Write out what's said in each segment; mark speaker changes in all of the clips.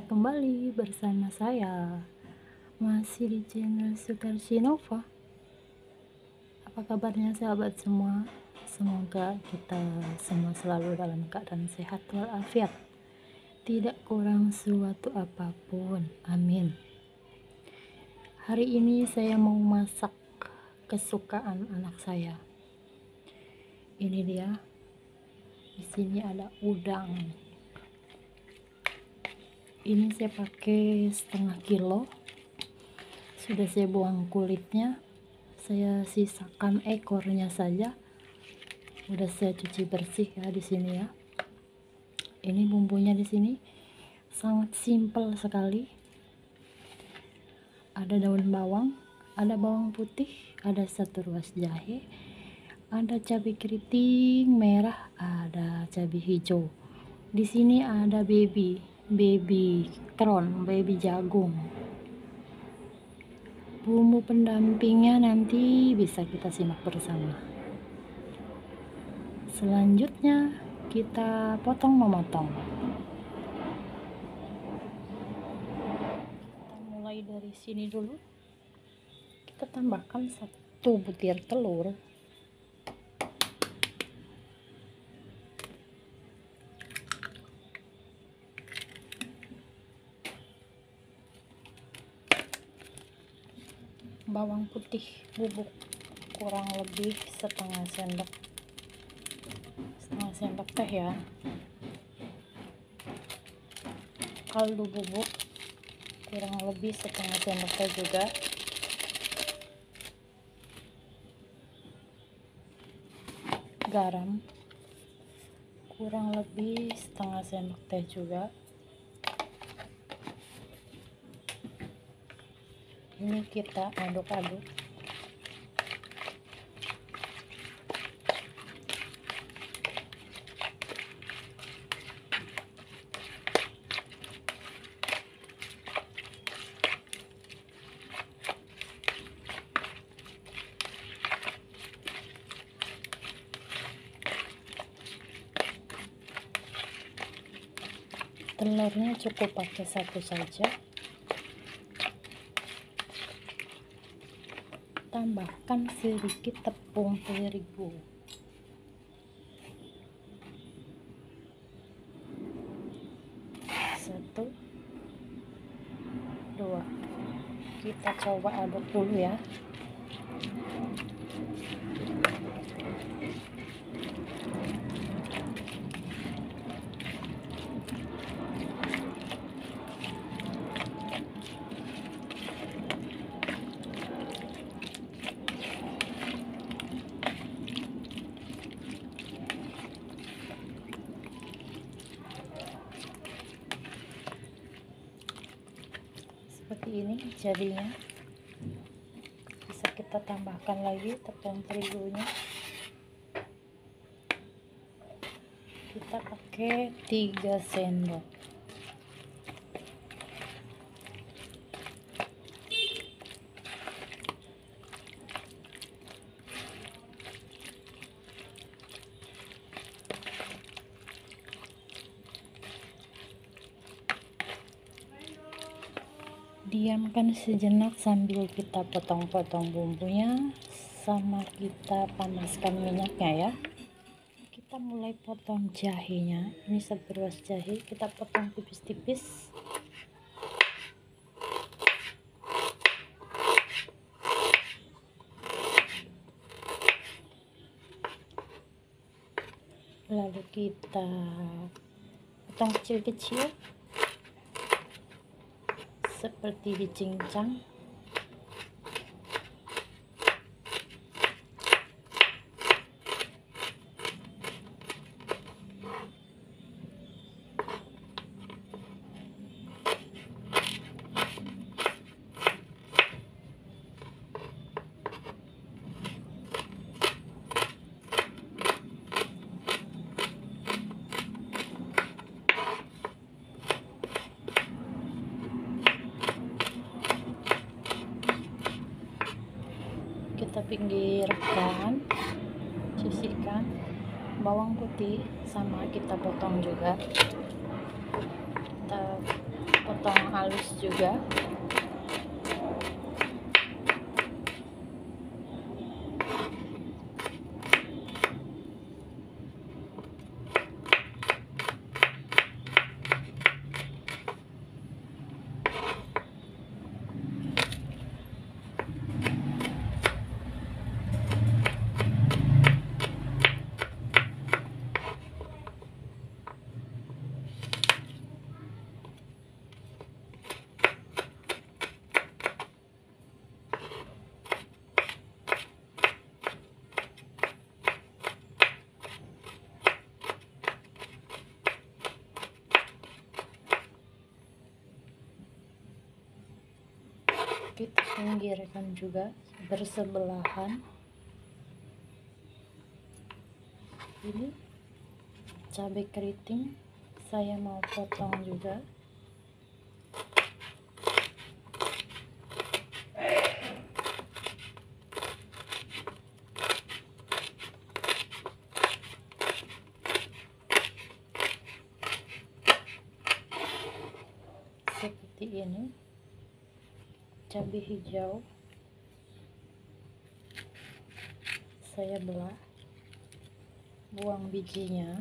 Speaker 1: Berjumpa kembali bersama saya, masih di channel Sukarsinova. Apa kabarnya sahabat semua? Semoga kita semua selalu dalam keadaan sehat walafiat, tidak kurang suatu apapun, amin. Hari ini saya mau masak kesukaan anak saya. Ini dia. Di sini ada udang. Ini saya pakai setengah kilo. Sudah saya buang kulitnya. Saya sisakan ekornya saja. Udah saya cuci bersih ya di sini ya. Ini bumbunya di sini sangat simpel sekali. Ada daun bawang, ada bawang putih, ada 1 ruas jahe, ada cabai keriting merah, ada cabai hijau. Di sini ada baby crown, baby jagung. Bumbu pendampingnya nanti bisa kita simak bersama. Selanjutnya kita memotong. Kita mulai dari sini dulu. Kita tambahkan 1 butir telur. Bawang putih bubuk kurang lebih setengah sendok teh ya. Kaldu bubuk kurang lebih setengah sendok teh juga. Garam kurang lebih setengah sendok teh juga. Ini kita aduk-aduk. Telurnya cukup pakai 1 saja. Tambahkan sedikit tepung terigu. Satu, 2. Kita coba aduk dulu ya. Seperti ini jadinya. Bisa kita tambahkan lagi tepung terigunya. Kita pakai 3 sendok. Diamkan sejenak sambil kita potong-potong bumbunya, sama kita panaskan minyaknya ya. Kita mulai potong jahenya. Ini 1 ruas jahe, kita potong tipis-tipis. Lalu kita potong kecil-kecil seperti dicincang. Kita pinggirkan, sisihkan. Bawang putih sama kita potong juga. Kita potong halus juga. Kita pinggirkan juga bersebelahan. Ini cabai keriting saya mau potong juga. Seperti ini. Cabai hijau saya belah, buang bijinya.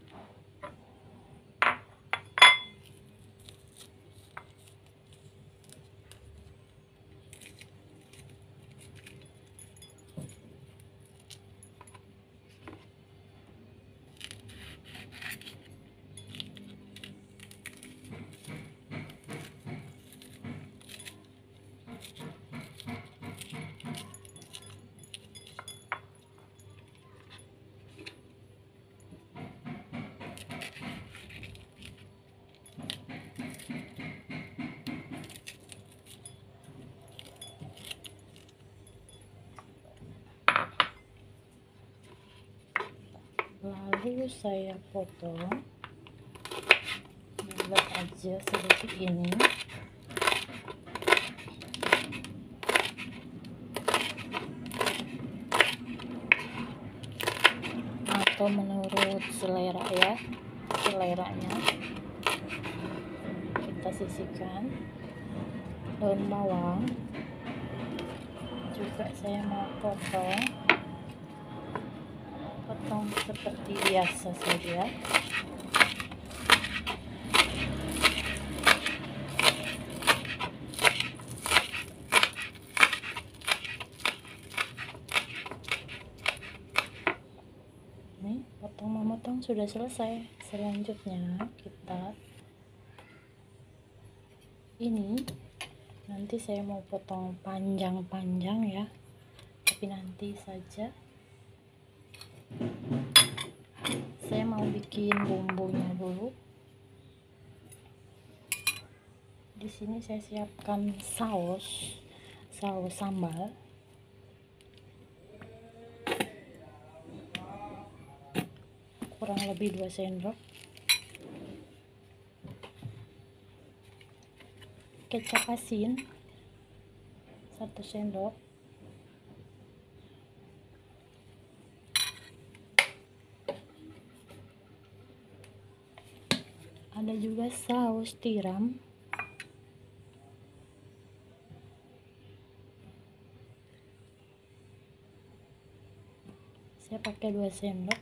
Speaker 1: Lalu saya potong bulat aja seperti ini. Atau menurut selera ya, seleranya. Kita sisihkan. Daun bawang juga saya mau potong seperti biasa saja. Nih, potong memotong sudah selesai. Selanjutnya kita ini nanti saya mau potong panjang-panjang ya, tapi nanti saja. Saya mau bikin bumbunya dulu. Di sini saya siapkan saus sambal. Kurang lebih 2 sendok. Kecap asin 1 sendok. Ada juga saus tiram. Saya pakai 2 sendok.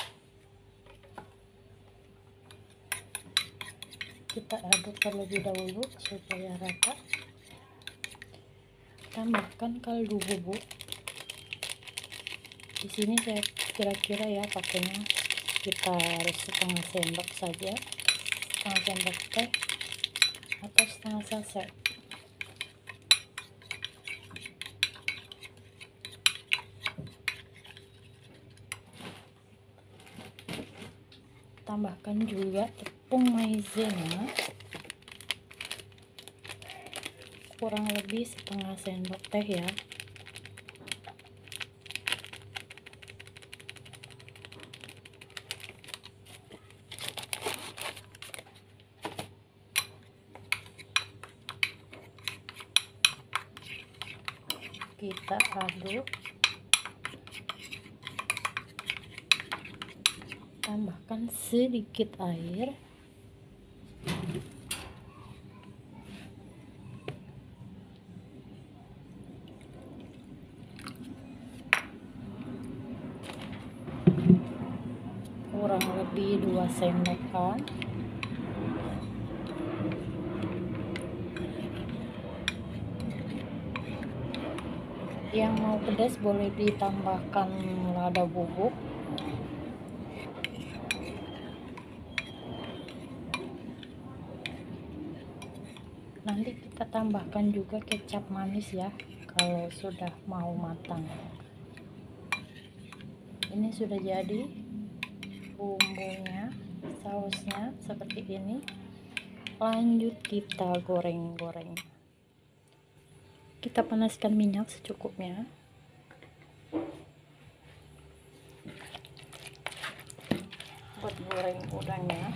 Speaker 1: Kita aduk terlebih dahulu supaya rata. Tambahkan kaldu bubuk. Di sini saya kira-kira ya pakainya sekitar setengah sendok saja, setengah sendok teh atau setengah saset. Tambahkan juga tepung maizena kurang lebih setengah sendok teh ya. Kita aduk. Tambahkan sedikit air. kurang lebih 2 sendokan. Yang mau pedas boleh ditambahkan lada bubuk. Nanti kita tambahkan juga kecap manis ya kalau sudah mau matang. Ini sudah jadi bumbunya, sausnya seperti ini. Lanjut kita goreng-goreng. Kita panaskan minyak secukupnya. Buat goreng udangnya.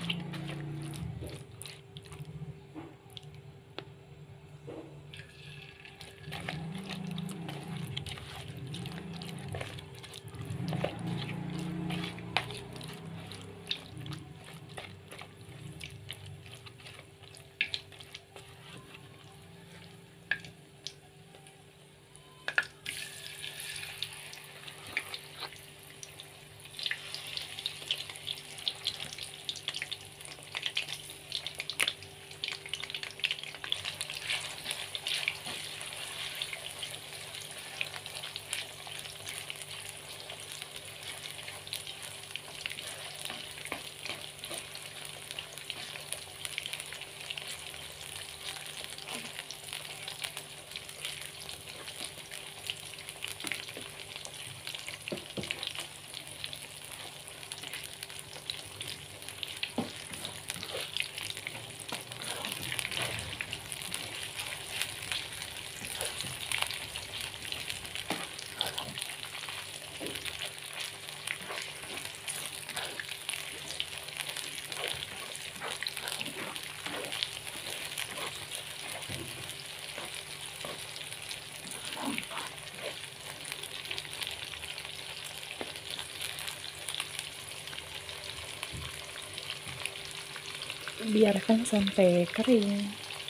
Speaker 1: Biarkan sampai kering.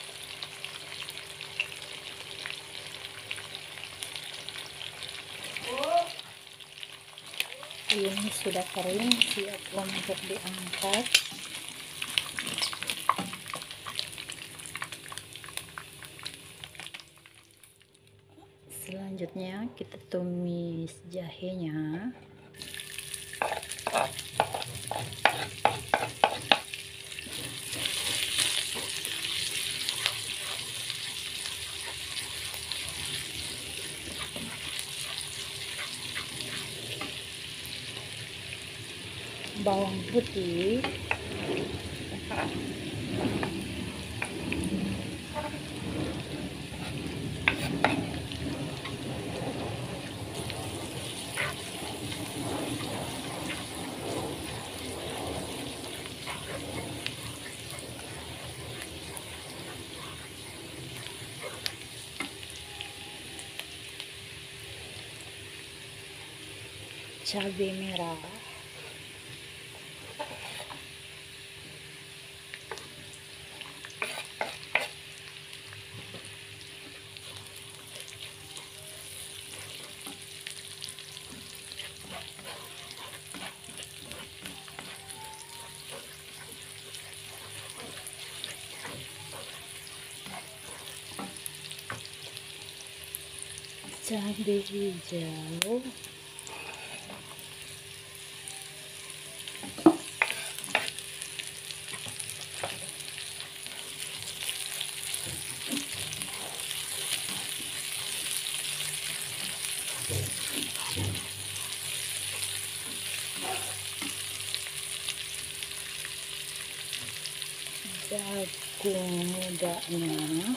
Speaker 1: Ini sudah kering, siap untuk diangkat. Selanjutnya kita tumis jahenya. Bawang putih, cabai merah, cabai hijau, jagung mudanya,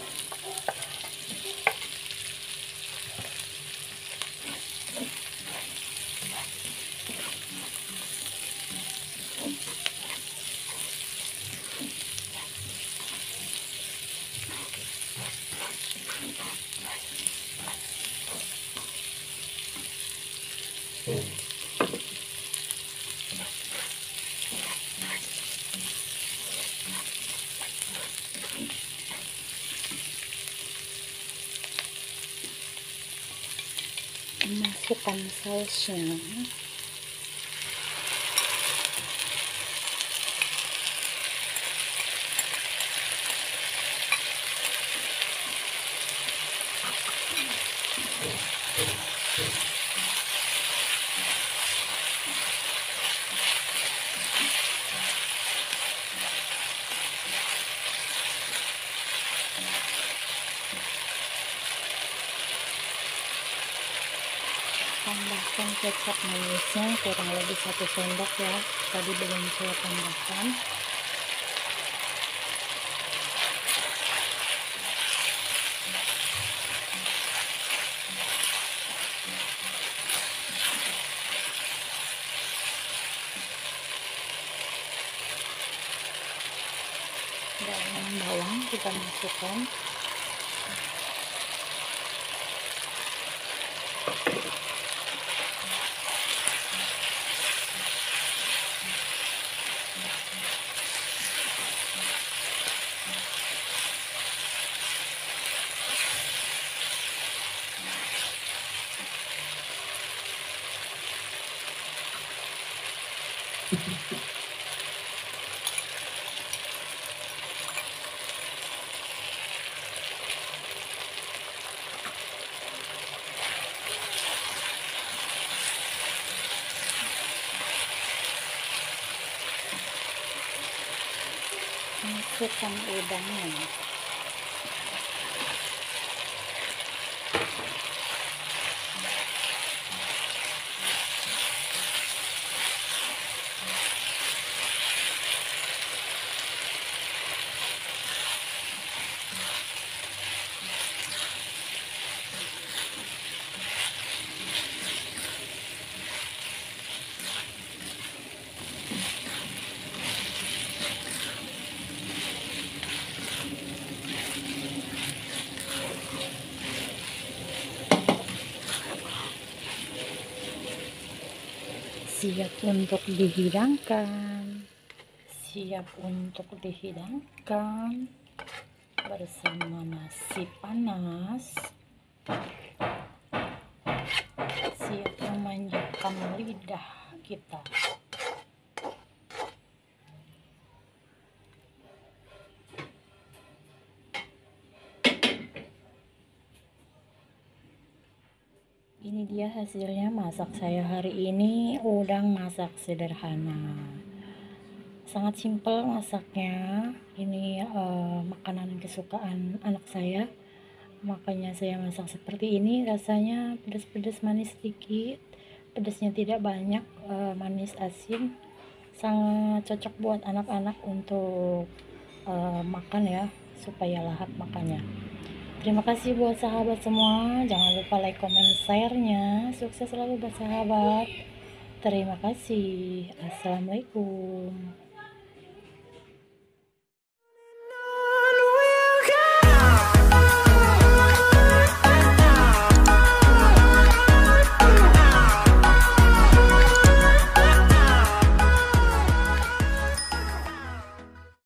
Speaker 1: masukkan sausnya. Tambahkan kecap manisnya kurang lebih 1 sendok ya, tadi belum saya tambahkan. Daun bawang kita masukkan. Masukkan udangnya. Siap untuk dihidangkan. Siap untuk dihidangkan bersama nasi panas. Siap memanjakan lidah kita. Ini dia hasilnya masak saya hari ini, udang masak sederhana. Sangat simpel masaknya. Ini makanan kesukaan anak saya, makanya saya masak seperti ini. Rasanya pedas-pedas manis sedikit, pedasnya tidak banyak, manis asin. Sangat cocok buat anak-anak untuk makan ya, supaya lahap makannya. Terima kasih buat sahabat semua. Jangan lupa like, comment, share-nya. Sukses selalu bersahabat. Terima kasih. Assalamualaikum.